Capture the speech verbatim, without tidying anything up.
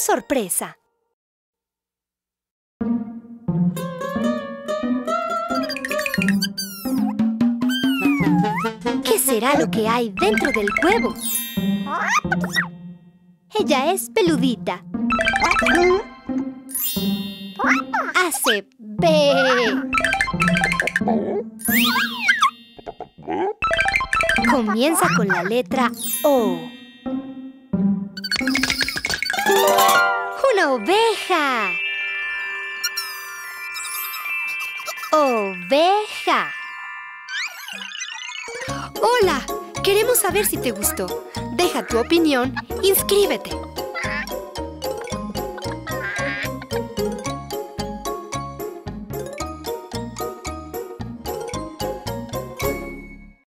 sorpresa. ¿Qué será lo que hay dentro del huevo? Ella es peludita. Hace B. Comienza con la letra O. ¡Una oveja! Oveja. Hola, queremos saber si te gustó. Deja tu opinión, inscríbete.